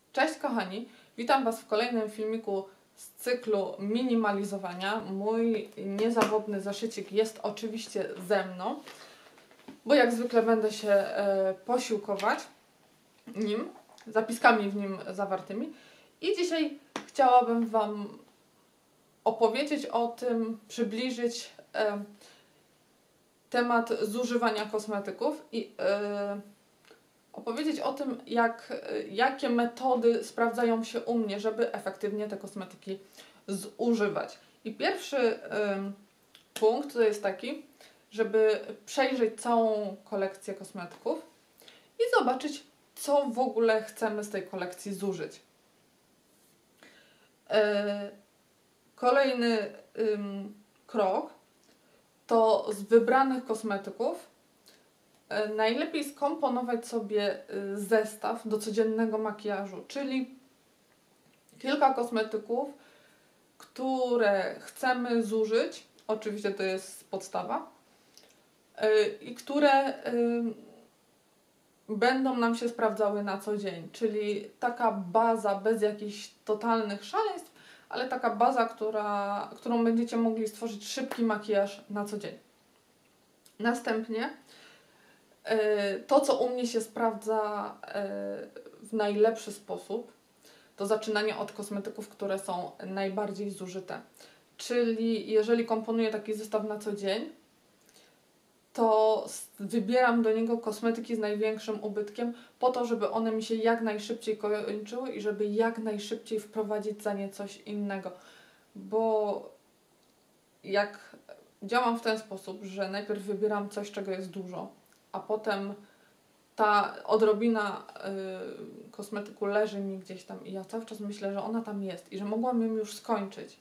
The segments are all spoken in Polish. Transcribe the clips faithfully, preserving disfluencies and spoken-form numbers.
Cześć kochani, witam Was w kolejnym filmiku z cyklu minimalizowania. Mój niezawodny zaszycik jest oczywiście ze mną, bo jak zwykle będę się e, posiłkować nim, zapiskami w nim zawartymi. I dzisiaj chciałabym Wam opowiedzieć o tym, przybliżyć e, temat zużywania kosmetyków i e, opowiedzieć o tym, jak, jakie metody sprawdzają się u mnie, żeby efektywnie te kosmetyki zużywać. I pierwszy ym, punkt to jest taki, żeby przejrzeć całą kolekcję kosmetyków i zobaczyć, co w ogóle chcemy z tej kolekcji zużyć. Yy, kolejny ym, krok to z wybranych kosmetyków najlepiej skomponować sobie zestaw do codziennego makijażu, czyli kilka kosmetyków, które chcemy zużyć, oczywiście to jest podstawa, i które będą nam się sprawdzały na co dzień, czyli taka baza bez jakichś totalnych szaleństw, ale taka baza, która, którą będziecie mogli stworzyć szybki makijaż na co dzień. Następnie to, co u mnie się sprawdza w najlepszy sposób, to zaczynanie od kosmetyków, które są najbardziej zużyte. Czyli jeżeli komponuję taki zestaw na co dzień, to wybieram do niego kosmetyki z największym ubytkiem po to, żeby one mi się jak najszybciej kończyły i żeby jak najszybciej wprowadzić za nie coś innego. Bo jak działam w ten sposób, że najpierw wybieram coś, czego jest dużo, a potem ta odrobina y, kosmetyku leży mi gdzieś tam i ja cały czas myślę, że ona tam jest i że mogłam ją już skończyć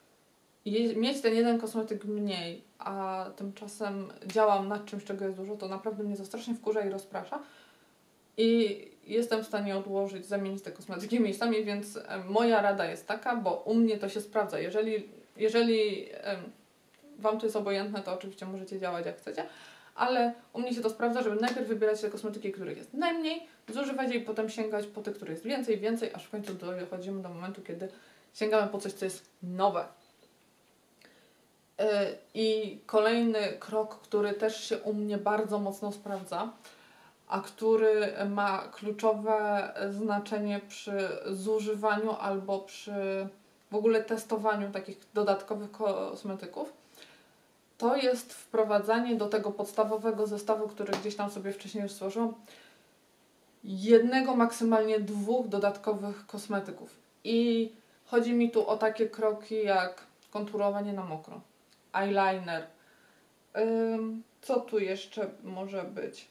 i mieć ten jeden kosmetyk mniej, a tymczasem działam nad czymś, czego jest dużo, to naprawdę mnie to strasznie wkurza i rozprasza i jestem w stanie odłożyć, zamienić te kosmetyki miejscami, więc moja rada jest taka, bo u mnie to się sprawdza. Jeżeli, jeżeli y, Wam to jest obojętne, to oczywiście możecie działać jak chcecie, ale u mnie się to sprawdza, żeby najpierw wybierać te kosmetyki, których jest najmniej, zużywać je i potem sięgać po te, które jest więcej, więcej, aż w końcu dochodzimy do momentu, kiedy sięgamy po coś, co jest nowe. Yy, I kolejny krok, który też się u mnie bardzo mocno sprawdza, a który ma kluczowe znaczenie przy zużywaniu albo przy w ogóle testowaniu takich dodatkowych kosmetyków, to jest wprowadzanie do tego podstawowego zestawu, który gdzieś tam sobie wcześniej już stworzyłam, jednego, maksymalnie dwóch dodatkowych kosmetyków. I chodzi mi tu o takie kroki jak konturowanie na mokro, eyeliner. Ym, co tu jeszcze może być?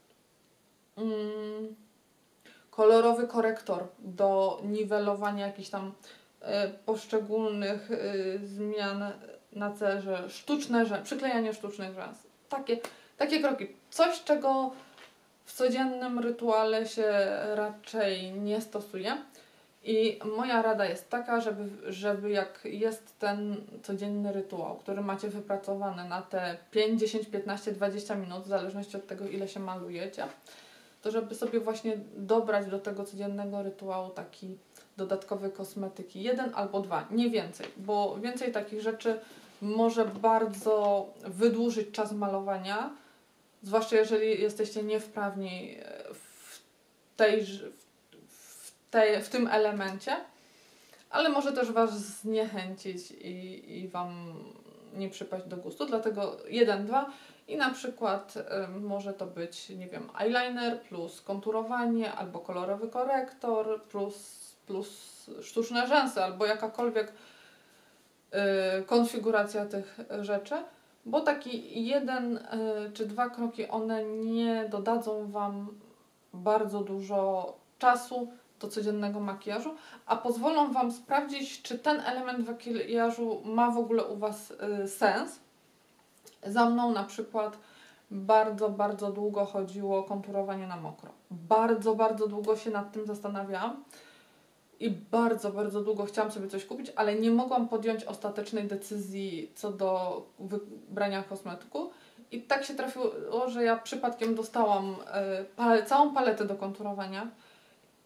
Ym, kolorowy korektor do niwelowania jakichś tam y, poszczególnych y, zmian na cerze, sztuczne rzęsy, przyklejanie sztucznych rzęs. Takie, takie kroki. Coś, czego w codziennym rytuale się raczej nie stosuje. I moja rada jest taka, żeby, żeby jak jest ten codzienny rytuał, który macie wypracowany na te pięć, dziesięć, piętnaście, dwadzieścia minut, w zależności od tego, ile się malujecie, to żeby sobie właśnie dobrać do tego codziennego rytuału taki dodatkowe kosmetyki. Jeden albo dwa, nie więcej, bo więcej takich rzeczy może bardzo wydłużyć czas malowania, zwłaszcza jeżeli jesteście niewprawni w, tej, w, tej, w tym elemencie, ale może też Was zniechęcić i, i Wam nie przypaść do gustu, dlatego jeden, dwa i na przykład y, może to być, nie wiem, eyeliner plus konturowanie albo kolorowy korektor plus, plus sztuczne rzęsy albo jakakolwiek konfiguracja tych rzeczy, bo taki jeden czy dwa kroki, one nie dodadzą Wam bardzo dużo czasu do codziennego makijażu, a pozwolą Wam sprawdzić, czy ten element makijażu ma w ogóle u Was sens. Za mną na przykład bardzo, bardzo długo chodziło konturowanie na mokro. Bardzo, bardzo długo się nad tym zastanawiałam. I bardzo, bardzo długo chciałam sobie coś kupić, ale nie mogłam podjąć ostatecznej decyzji co do wybrania kosmetyku. I tak się trafiło, że ja przypadkiem dostałam e, pale, całą paletę do konturowania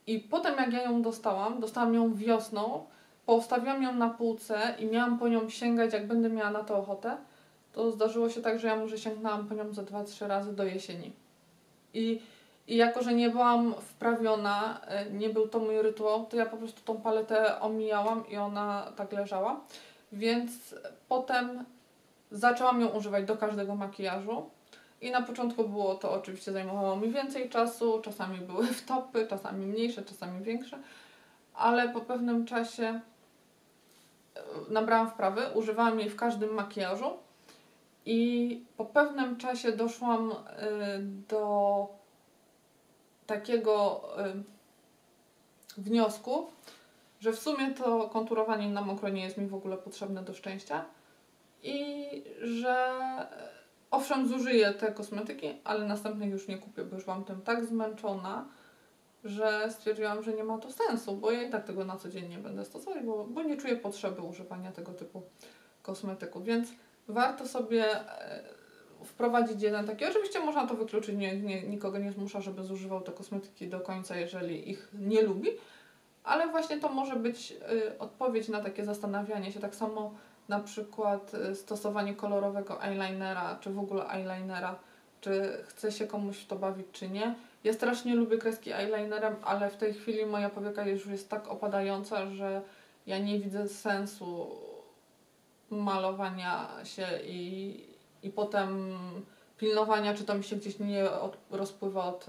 I potem jak ja ją dostałam, dostałam ją wiosną, postawiłam ją na półce i miałam po nią sięgać, jak będę miała na to ochotę, to zdarzyło się tak, że ja może sięgnęłam po nią ze dwa trzy razy do jesieni. I, I jako, że nie byłam wprawiona, nie był to mój rytuał, to ja po prostu tą paletę omijałam i ona tak leżała. Więc potem zaczęłam ją używać do każdego makijażu. I na początku było to oczywiście zajmowało mi więcej czasu, czasami były wtopy, czasami mniejsze, czasami większe, ale po pewnym czasie nabrałam wprawy, używałam jej w każdym makijażu i po pewnym czasie doszłam y, do takiego y, wniosku, że w sumie to konturowanie na mokro nie jest mi w ogóle potrzebne do szczęścia i że owszem, zużyję te kosmetyki, ale następnych już nie kupię, bo już byłam tym tak zmęczona, że stwierdziłam, że nie ma to sensu, bo ja i tak tego na co dzień nie będę stosować, bo, bo nie czuję potrzeby używania tego typu kosmetyków, więc warto sobie wprowadzić jeden taki. Oczywiście można to wykluczyć, nie, nie, nikogo nie zmusza, żeby zużywał te kosmetyki do końca, jeżeli ich nie lubi, ale właśnie to może być y, odpowiedź na takie zastanawianie się. Tak samo na przykład y, stosowanie kolorowego eyelinera, czy w ogóle eyelinera, czy chce się komuś w to bawić, czy nie. Ja strasznie lubię kreski eyelinerem, ale w tej chwili moja powieka już jest tak opadająca, że ja nie widzę sensu malowania się i, i potem pilnowania, czy to mi się gdzieś nie od, rozpływa od y,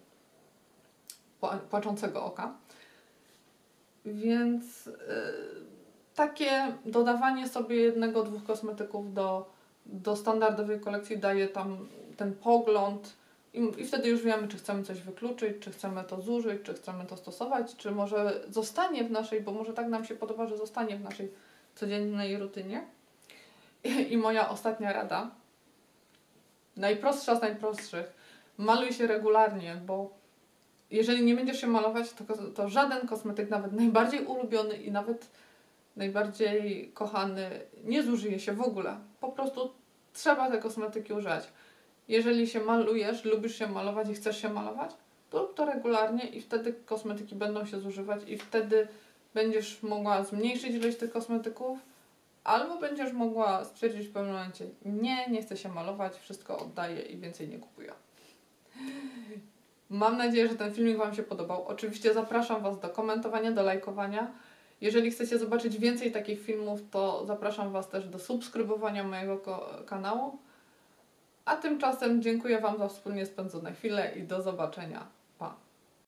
płaczącego oka. Więc y, takie dodawanie sobie jednego, dwóch kosmetyków do, do standardowej kolekcji daje tam ten pogląd i, i wtedy już wiemy, czy chcemy coś wykluczyć, czy chcemy to zużyć, czy chcemy to stosować, czy może zostanie w naszej, bo może tak nam się podoba, że zostanie w naszej codziennej rutynie. I, i moja ostatnia rada, najprostsza z najprostszych, maluj się regularnie, bo jeżeli nie będziesz się malować, to, to żaden kosmetyk, nawet najbardziej ulubiony i nawet najbardziej kochany, nie zużyje się w ogóle. Po prostu trzeba te kosmetyki używać. Jeżeli się malujesz, lubisz się malować i chcesz się malować, to rób to regularnie i wtedy kosmetyki będą się zużywać i wtedy będziesz mogła zmniejszyć ilość tych kosmetyków, albo będziesz mogła stwierdzić w pewnym momencie, nie, nie chcę się malować, wszystko oddaję i więcej nie kupuję. Mam nadzieję, że ten filmik Wam się podobał. Oczywiście zapraszam Was do komentowania, do lajkowania. Jeżeli chcecie zobaczyć więcej takich filmów, to zapraszam Was też do subskrybowania mojego kanału. A tymczasem dziękuję Wam za wspólnie spędzone chwile i do zobaczenia.